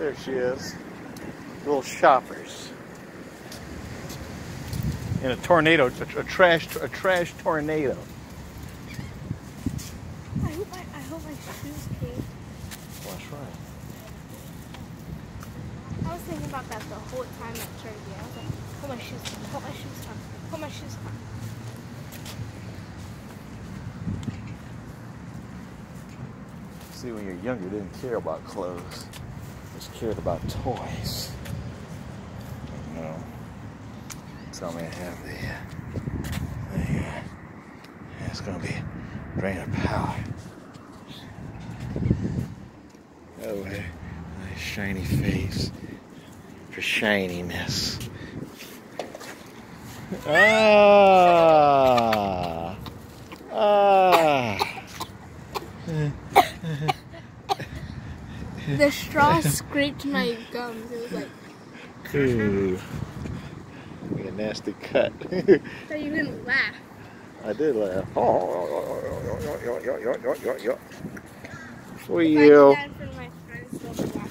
There she is. Little shoppers. In a tornado, a trash tornado. I hope my shoes came. Well, that's right. I was thinking about that the whole time at Turkey. I was like, hope my shoes come, hope my shoes come, hope my shoes come. See, when you're younger, you didn't care about clothes. Just cared about toys. You know. Tell me I have the it's gonna be a drain of power. Oh, hey, nice shiny face for shininess. The straw scraped my gums. It was like, Ooh. A nasty cut. so you didn't laugh. I did laugh. For If I you. did that in front of my friends, they'll be laughing.